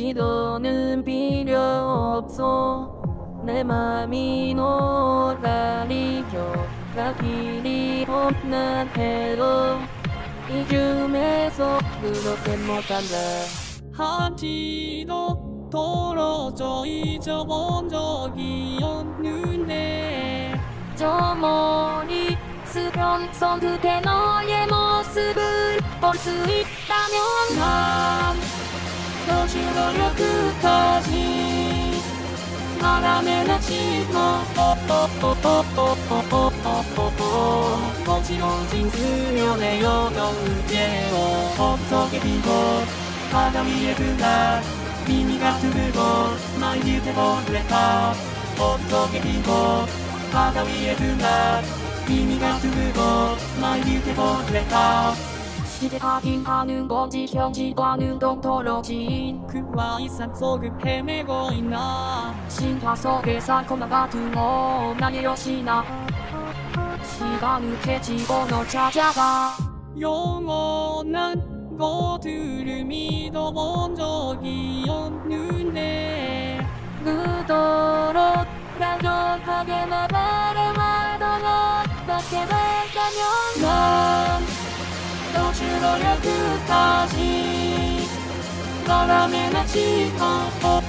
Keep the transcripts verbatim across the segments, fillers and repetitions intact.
지도는 필요 없어 내 맘이 놀라리겨가 길이 없는 해로 이 줌에서 그렇게 못한다 한치도 떨어져 잊어본 적이 없는데 저 머리 쓰면 선뜻해 너의 모습을 볼 수 있다면 난 더 주도록 끝까지 말하면 하지 마 거칠어진 수면의 여정을 깨워 어떻게 빈곳 바다 위에 그날 미미 같은 그곳 My beautiful black 어떻게 빈곳 바다 위에 그날 미미 같은 그곳 My beautiful black 기대하긴 하는 건지 현실과는 동떨어진 그와의 산속을 헤매고 있나 신화 속의 살콤함 같은 너 나의 여신아 시간을 헤치고 널 찾아가 영원한 것들을 믿어본 적이 없는데 그토록 간절하게 나 바라마던 너밖에 될까면 난 또 주로려 끝까지 너라면 하지 마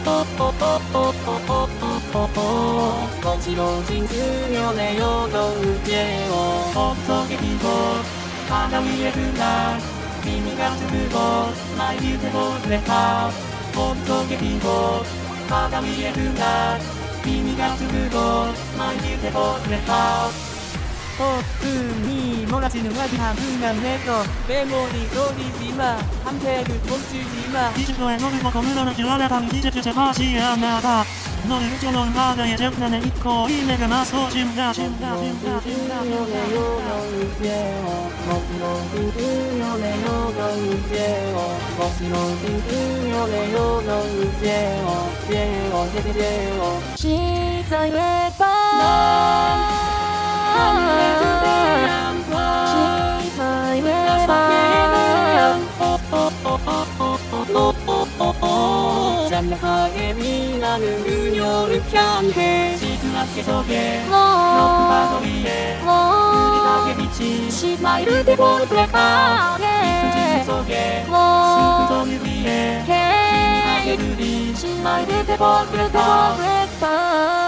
거칠어진 수면의 여정을 깨워 어떻게 빈곳 바다 위에 그날 미미 같은 그곳 My beautiful black 어떻게 빈곳 바다 위에 그날 미미 같은 그곳 My beautiful black 어둠이 몰아치는 화기한 순간에서 메모리 돌리지마 한패를 멈추지마 이십도의 너를 보고 물러는 줄 알아당 이제 주체하지 않아다 너를 쫓아놓은 바다에 장난에 있고 이 내가 나서 짐다 짐다 짐다 짐다 수면의 여정을 깨워 거칠어진 수면의 여정을 깨워 거칠어진 수면의 여정을 깨워 깨워 깨워 시사의 밤 시사의 밤 잔뜩하게 빛나는 그녀를 향해 짙은 안개 속에 높은 바다 위에 느릿하게 비친 스마일을 대고 블랙하게 깊은 지금 속에 슬픈 손을 위해 희미하게 그린 스마일을 대고 블랙하게